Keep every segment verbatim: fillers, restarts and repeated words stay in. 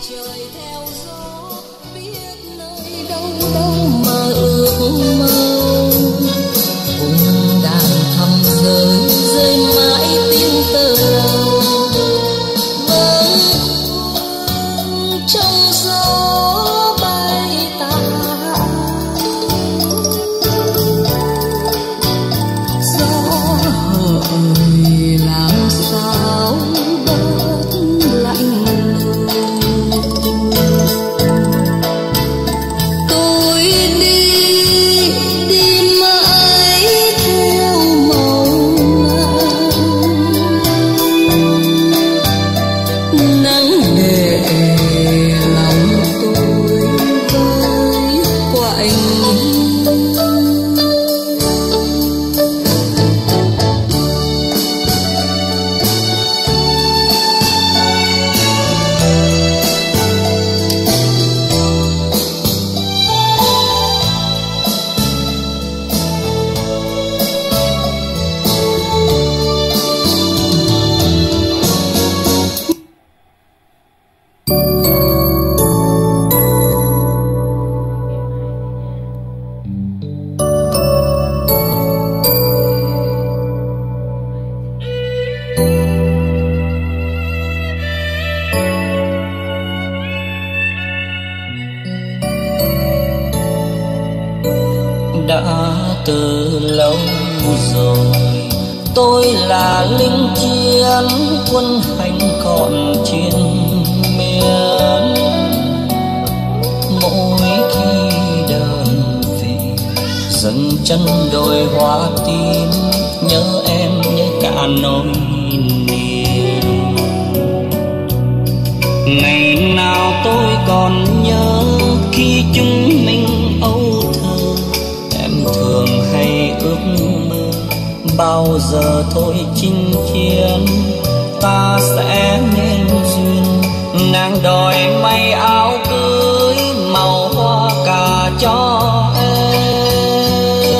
trời theo gió biết nơi đâu đâu mà ước mơ, cùng đàn thầm rơi rơi mãi tiếng tơ lòng vâng trong gió bay tàn. Gió hỡi làm sao bớt lạnh lùng, tôi đi đi mãi theo mong nắng, nắng để lòng tôi với quạnh. Đã từ lâu rồi tôi là lính chiến quân hành còn trên miền, mỗi khi đơn về dần chân đồi hoa tím nhớ em nhớ cả nỗi niềm. Ngày nào tôi còn nhớ khi chúng mình âu thơ, thường hay ước mơ bao giờ thôi chinh chiến ta sẽ nên duyên. Nàng đòi may áo cưới màu hoa cà cho em,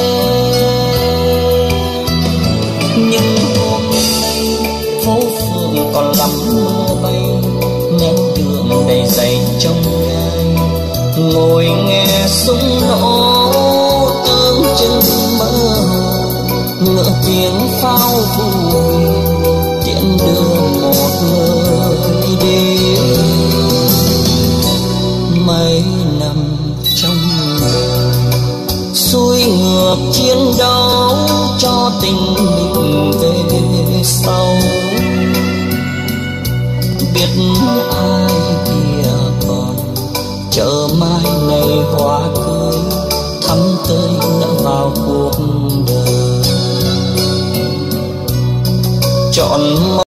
nhưng hôm nay phố phường còn lắm mưa bay, nén đường đầy dày trong gai, ngồi nghe súng nổ chân mơ ngỡ tiếng pháo vui tiễn đưa một người đi. Mấy năm trong đời xuôi ngược chiến đấu cho tình mình về sau, biết ai kia còn chờ mai này hoa cưới thắm tươi đã vào cuộc đời chọn